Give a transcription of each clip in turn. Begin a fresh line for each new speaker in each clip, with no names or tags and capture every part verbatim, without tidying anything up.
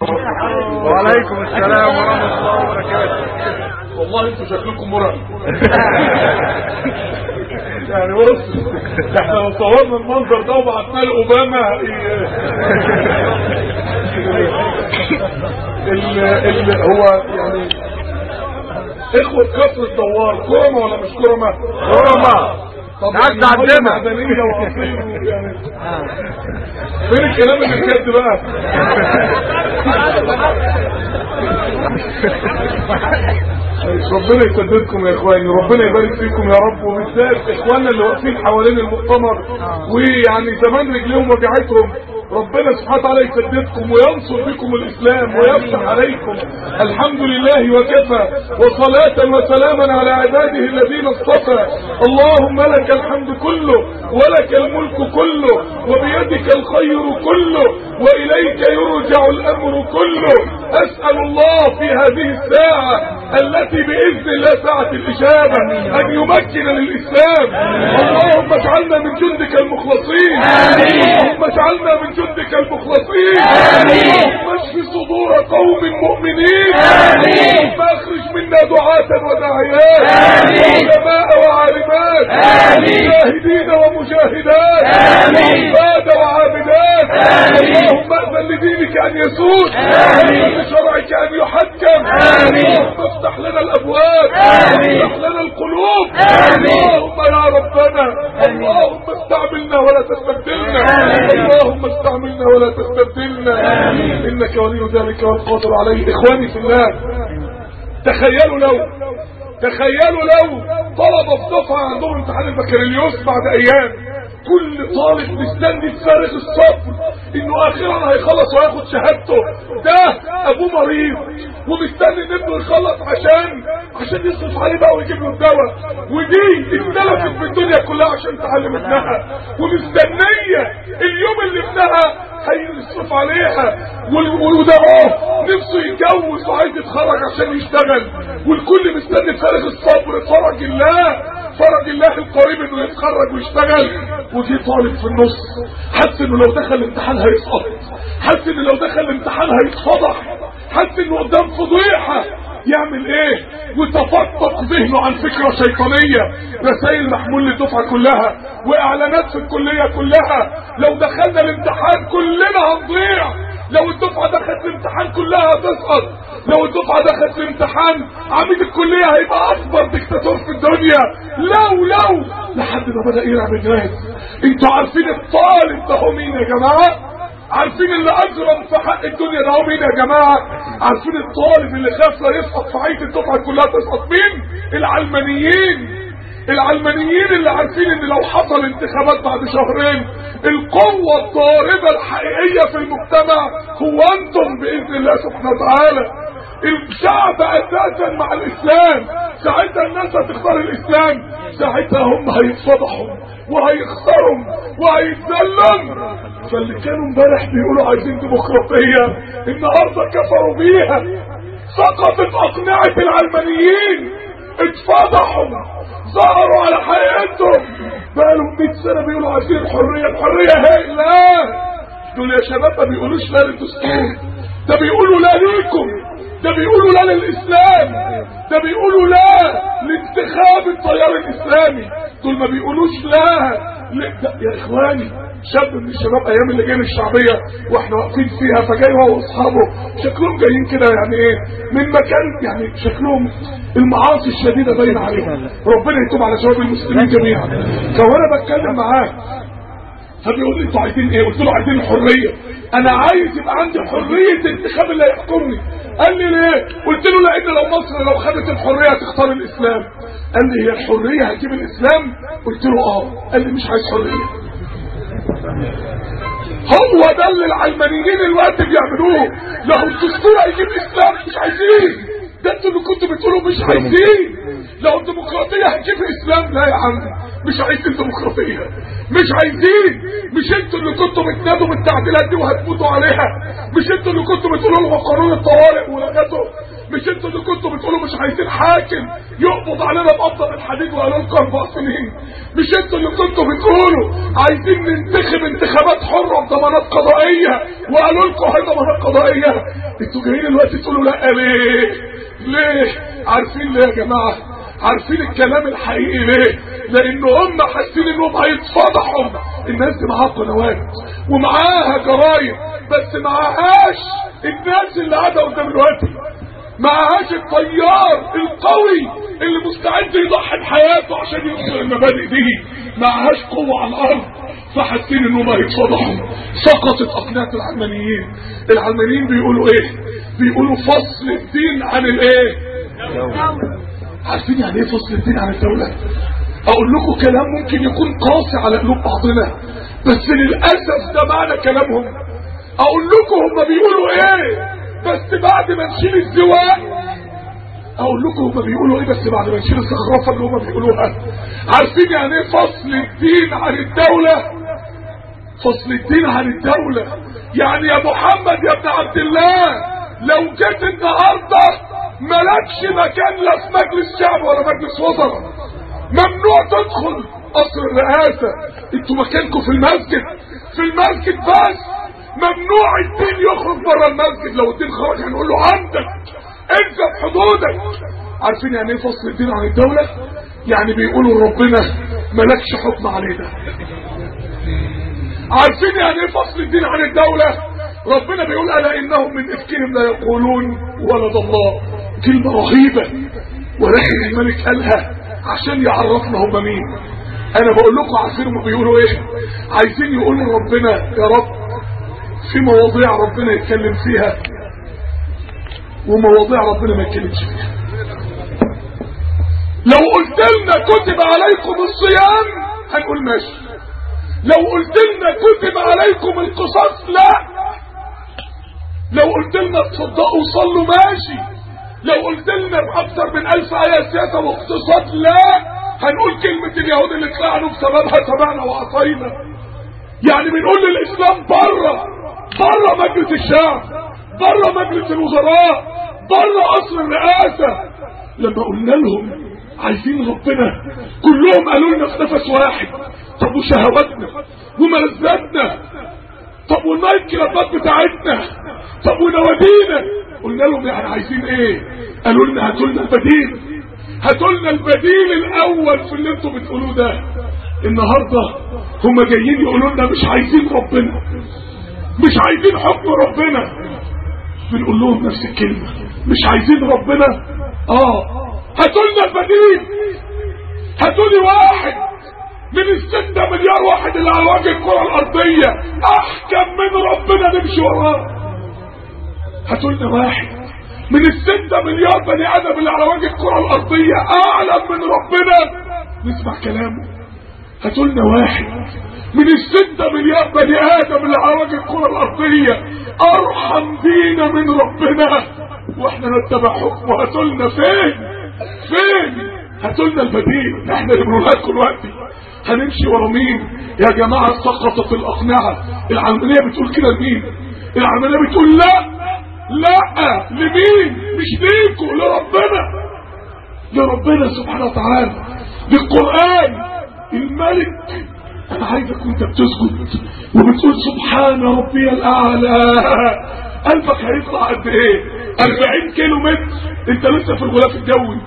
وعليكم السلام ورحمة الله وبركاته.
والله انتوا شكلكم مرعب. يعني بص، احنا لو صورنا المنظر ده وبعتناه لاوباما اللي هو يعني اخوة كفر الدوار كرمة ولا مش كرمة؟
كرمة.
تعال تعدمها مدنية وعصير يعني. فين الكلام اللي بجد بقى؟ ربنا يسددكم يا اخواني، ربنا يبارك فيكم يا رب، وبالذات اخواننا اللي واقفين حوالين المؤتمر ويعني زمان رجليهم وجعتهم، ربنا سبحانه وتعالى يسددكم وينصر بكم الاسلام ويفتح عليكم. الحمد لله وكفى، وصلاة وسلاما على عباده الذين اصطفى. اللهم لك الحمد كله ولك الملك كله وبيدك الخير كله واليك يرجع الامر كله. اسأل الله في هذه الساعة التي باذن الله ساعة الاجابة ان يمكن للاسلام. اللهم اجعلنا من جندك المخلصين، اللهم اجعلنا من جندك المخلصين، اللهم اشف صدور قوم مؤمنين، اللهم اخرج منا دعاة وداعيات، علماء وعالمات، مجاهدين ومجاهدات، عباد وعابدات. اللهم اذن لدينك ان يسود، لشرعك ان يحكم. اللهم افتح لنا الابواب، افتح لنا القلوب. اللهم يا ربنا، اللهم استعملنا ولا تستبدلنا، اللهم استعملنا ولا تستبدلنا، انك ولي ذلك والقادر عليه. اخواني في الله، تخيلوا لو تخيلوا لو طلبة في دفعة عندهم امتحان البكالوريوس بعد ايام، كل طالب مستني بفارغ الصبر انه اخيرا هيخلص وياخد شهادته. ده ابوه مريض ومستني ان ابنه يخلص عشان عشان يصرف عليه بقى ويجيب له الدواء، ودي اتلفت في الدنيا كلها عشان تعلم ابنها، ومستنيه اليوم اللي ابنها هيصرف عليها، وده اهو نفسه يتجوز وعايز يتخرج عشان يشتغل، والكل مستني بفارغ الصبر فرج الله، فرج الله القريب انه يتخرج ويشتغل. وجي طالب في النص حس انه لو دخل الامتحان هيسقط، حس انه لو دخل الامتحان هيتفضح، حس انه قدام فضيحه. يعمل ايه؟ وتفطق ذهنه عن فكره شيطانيه، رسائل محمول للدفعه كلها واعلانات في الكليه كلها، لو دخلنا الامتحان كلنا هنضيع، لو الدفعه دخلت الامتحان كلها هتسقط، لو الدفعه دخلت الامتحان عميد الكليه هيبقى اكبر دكتاتور في الدنيا. لو لو لحد ما بدا يلعب الناس. انتوا عارفين الطالب ده هو مين يا جماعه؟ عارفين اللي اجرم في حق الدنيا ده هو مين يا جماعه؟ عارفين الطالب اللي خاف لا يسقط في عيد الدفعه كلها تسقط مين؟ العلمانيين. العلمانيين اللي عارفين ان لو حصل انتخابات بعد شهرين القوة الضاربة الحقيقية في المجتمع هو انتم باذن الله سبحانه وتعالى. الشعب اساسا مع الاسلام، ساعتها الناس هتختار الاسلام، ساعتها هم هيتفضحوا وهيخسروا وهيتذلوا. فاللي كانوا امبارح بيقولوا عايزين ديمقراطية النهارده كفروا بيها، سقطت اقنعة العلمانيين، اتفضحوا، ظهروا على حقيقتهم. بقالهم مئة سنة بيقولوا عايزين الحرية، الحرية هي لا. دول يا شباب ما بيقولوش لا للدستور، ده بيقولوا لا ليكم، ده بيقولوا لا للإسلام، ده بيقولوا لا لانتخاب التيار الإسلامي. دول ما بيقولوش لا, لا. يا إخواني، شاب من الشباب ايام اللجان الشعبيه واحنا واقفين فيها، فجاي هو واصحابه شكلهم جايين كده يعني ايه من مكان، يعني شكلهم المعاصي الشديده باينه عليهم، ربنا يتوب على شباب المسلمين جميعا. فوانا بتكلم معاه فبيقول لي انتوا عايزين ايه؟ قلت له عايزين الحريه، انا عايز يبقى عندي حريه انتخاب اللي هيحكمني. قال لي ليه؟ قلت له لان لو مصر لو خدت الحريه هتختار الاسلام. قال لي هي الحريه هتجيب الاسلام؟ قلت له اه. قال لي مش عايز حريه. هو ده اللي العلمانيين الوقت بيعملوه، لو الدستور هيجيب اسلام مش عايزين، ده انتوا اللي كنتوا بتقولوا مش عايزين. لو الديمقراطيه هتجيب اسلام، لا يا عم مش عايزين ديمقراطيه، مش عايزين. مش انتوا اللي كنتوا بتنادوا بالتعديلات دي وهتموتوا عليها، مش انتوا اللي كنتوا بتقولوا لهم قانون الطوارئ ولغته، مش انتوا اللي كنتوا بتقولوا مش عايزين حاكم يقبض علينا بقبضة الحديد وقالوا لكم اربع سنين؟ مش انتوا اللي كنتوا بتقولوا عايزين ننتخب انتخابات حرة بضمانات قضائية وقالوا لكم هي ضمانات قضائية؟ انتوا جايين دلوقتي تقولوا لا ليه؟ ليه؟ عارفين ليه يا جماعة؟ عارفين الكلام الحقيقي ليه؟ لان هم حاسين انهم هيتفضحوا. الناس دي معاها قنوات ومعاها جرايد، بس معاهاش الناس اللي قاعده قدام دلوقتي، معاهاش الطيار القوي اللي مستعد يضحي بحياته عشان يوصل المبادئ دي، معاهاش قوه على الارض، فحاسين انهم هيتفضحوا. سقطت اقنعه العلمانيين. العلمانيين بيقولوا ايه؟ بيقولوا فصل الدين عن الايه؟ عارفين يعني ايه فصل الدين عن الدولة؟ اقول لكم كلام ممكن يكون قاسي على قلوب بعضنا، بس للأسف ده معنى كلامهم. اقول لكم هم بيقولوا ايه بس بعد ما نشيل الزواج. اقول لكم هم بيقولوا ايه بس بعد ما نشيل الزخرفة اللي هم بيقولوها. عارفين يعني ايه فصل الدين عن الدولة؟ فصل الدين عن الدولة يعني يا محمد يا ابن عبد الله، لو جيت النهارده مالكش مكان لا في مجلس شعب ولا مجلس وزراء، ممنوع تدخل قصر الرئاسة، انتوا مكانكم في المسجد، في المسجد بس، ممنوع الدين يخرج بره المسجد. لو الدين خرج هنقول له عندك انزل حدودك. عارفين يعني ايه فصل الدين عن الدولة؟ يعني بيقولوا ربنا مالكش حكم علينا. عارفين يعني ايه فصل الدين عن الدولة؟ ربنا بيقول الا انهم من افكهم لا يقولون ولد الله. كلمة رهيبة، ولكن الملك قالها عشان يعرفنا هم مين. انا بقول لكم عارفين هم بيقولوا ايه؟ عايزين يقولوا ربنا يا رب في مواضيع ربنا يتكلم فيها ومواضيع ربنا ما يتكلمش فيها. لو قلت لنا كتب عليكم الصيام هنقول ماشي، لو قلت لنا كتب عليكم القصاص لا، لو قلت لنا تصدقوا وصلوا ماشي، لو قلت لنا باكثر من ألف آية سياسة واقتصاد لا، هنقول كلمة اليهود اللي اتلعنوا بسببها سمعنا وعصينا. يعني بنقول للإسلام بره بره مجلس الشعب، بره مجلس الوزراء، بره قصر الرئاسة. لما قلنا لهم عايزين ربنا كلهم قالوا لنا في نفس واحد طب وشهواتنا وملذاتنا، طب والنايت كلابات بتاعتنا، طب ونوادينا. قلنا لهم يعني عايزين ايه؟ قالوا لنا هاتوا لنا البديل، هاتوا لنا البديل الاول في اللي انتم بتقولوه ده. النهارده هم جايين يقولوا لنا مش عايزين ربنا، مش عايزين حكم ربنا. بنقول لهم نفس الكلمه، مش عايزين ربنا. اه هاتوا لنا البديل، هاتوا لي واحد من الستة مليار واحد اللي على وجه الكرة الارضية احكم من ربنا نمشي وراه. هاتوا لنا واحد من الستة مليار بني ادم اللي على وجه الكرة الارضية اعلم من ربنا نسمع كلامه. هاتوا لنا واحد من الستة مليار بني ادم اللي على وجه الكرة الارضية ارحم بينا من ربنا واحنا نتبع حكمه. هاتوا لنا فين فين هاتوا لنا البديل. احنا اللي بنقولها لكم دلوقتي هنمشي ورا مين يا جماعه؟ سقطت الاقنعه. العلمانيه بتقول كده لمين؟ العلمانيه بتقول لا لا لمين؟ مش ليكوا، لربنا، لربنا سبحانه وتعالى، للقران. الملك انا عايزك وانت بتسجد وبتقول سبحان ربي الاعلى قلبك هيطلع قد ايه؟ أربعين كيلو متر. انت لسه في الغلاف الجوي.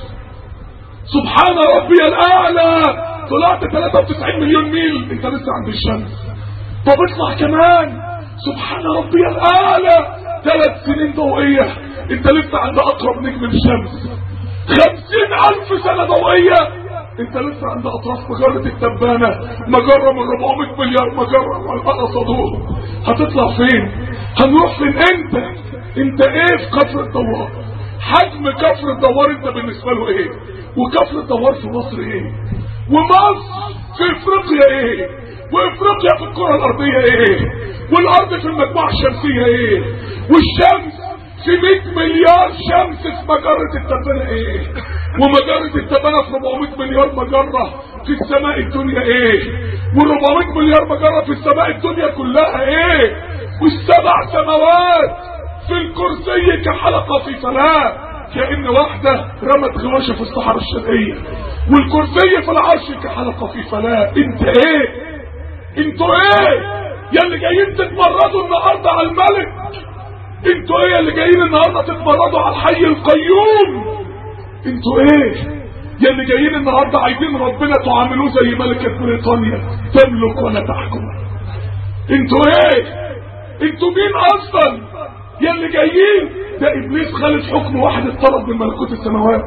سبحان ربي الاعلى طلعت ثلاثة وتسعين مليون ميل، انت لسه عند الشمس. طب اطلع كمان سبحان ربي الاعلى ثلاث سنين ضوئية، انت لسه عند اقرب نجم الشمس. خمسين الف سنة ضوئية، انت لسه عند اطراف مجرة التبانة، مجرة من أربعمائة مليار مجرة والبقى صدور. هتطلع فين؟ هنروح فين؟ انت انت ايه في كفر الدوار؟ حجم كفر الدوار انت بالنسبة له ايه؟ وكفر الدوار في مصر ايه؟ ومصر في افريقيا ايه؟ وافريقيا في الكرة الارضية ايه؟ والارض في المجموعة الشمسية ايه؟ والشمس في مئة مليار شمس في مجرة التبانة ايه؟ ومجرة التبانة في أربعمائة مليار مجرة في السماء الدنيا ايه؟ و400 مليار مجرة في السماء الدنيا كلها ايه؟ والسبع سماوات في الكرسي الكرسي كحلقة في فلاة، كأن واحدة رمت غواشة في الصحراء الشرقية، والكرسي في العرش كحلقة في فلاة. انت ايه؟ انتوا ايه يا اللي جايين تتمردوا النهارده على الملك؟ انتوا ايه اللي جايين النهارده تتمردوا على الحي القيوم؟ انتوا ايه يا اللي جايين النهارده عايزين ربنا تعاملوه زي ملكة بريطانيا تملك ولا تحكم؟ انتوا ايه؟ انتوا مين اصلا يا اللي جايين؟ ده ابليس خالد حكم واحد اضطرب من ملكوت السماوات.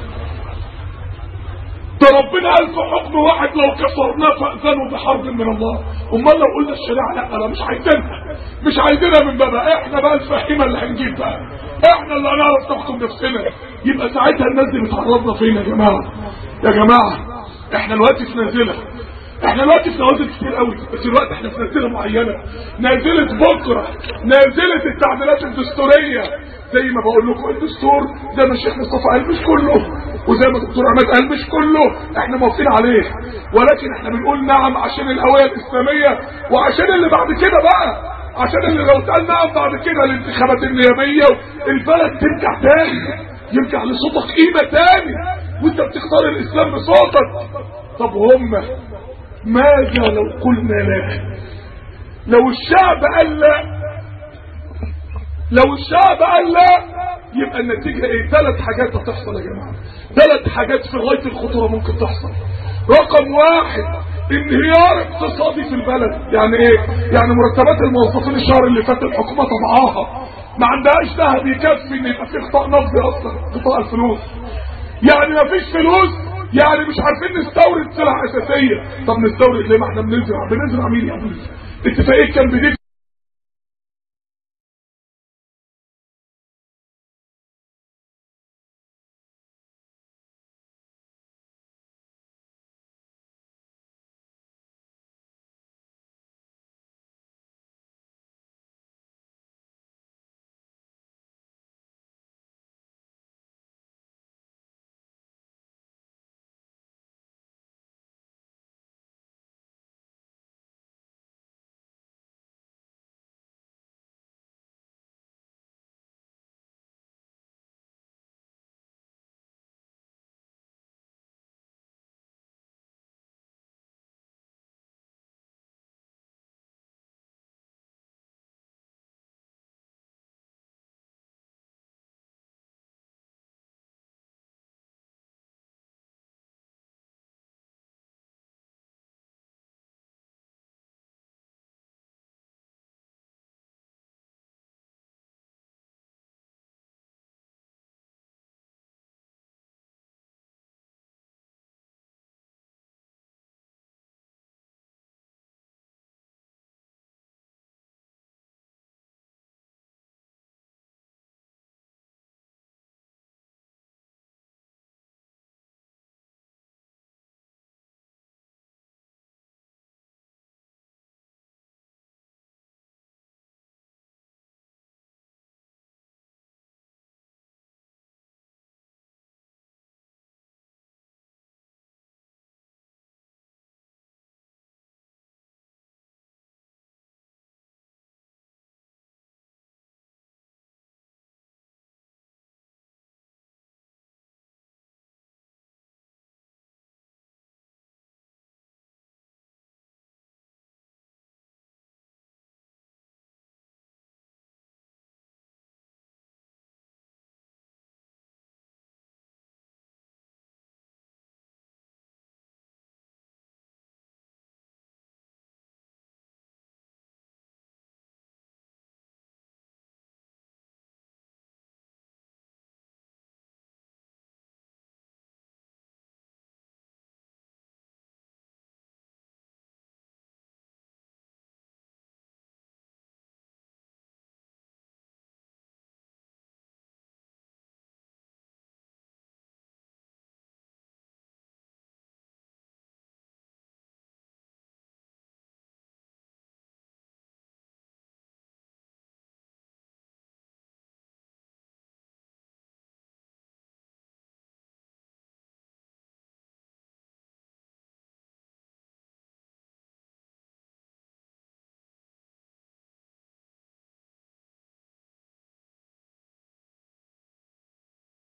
ده ربنا قال في حكم واحد لو كسرناه فأذنوا بحرب من الله. امال لو قلنا الشريعه لا انا مش عايزينها، مش عايزينها من بابها، احنا بقى الفهيمه اللي هنجيب بقى، احنا اللي هنعرف نحكم نفسنا، يبقى ساعتها الناس دي بتعرضنا فين يا جماعه؟ يا جماعه احنا دلوقتي في نازله، احنا دلوقتي في نوازل كتير قوي، بس دلوقتي احنا في نازله معينه، نازله بكره، نازله التعديلات الدستوريه. زي ما بقول لكم الدستور زي ما الشيخ مصطفى قال مش كله، وزي ما الدكتور عماد قال مش كله احنا موافقين عليه، ولكن احنا بنقول نعم عشان الهويه الاسلاميه، وعشان اللي بعد كده بقى، عشان اللي لو اتقال نعم بعد كده الانتخابات النيابيه البلد ترجع تاني، يرجع لصوتك قيمه تاني، وانت بتختار الاسلام بصوتك. طب هم ماذا لو قلنا لا؟ لو الشعب قال لا، لو الشعب قال لا يبقى النتيجه ايه؟ ثلاث حاجات هتحصل يا جماعه، ثلاث حاجات في غايه الخطوره ممكن تحصل. رقم واحد انهيار اقتصادي في البلد. يعني ايه؟ يعني مرتبات الموظفين الشهر اللي فات الحكومه طبعاها ما عندهاش ذهب يكفي ان يبقى في قطاع نقدي اصلا، قطاع الفلوس. يعني ما فيش فلوس، يعني مش عارفين نستورد سلع اساسيه. طب نستورد ليه؟ ما احنا بنزرع، بنزرع مين يا ابني؟ اتفاقيه كان بدي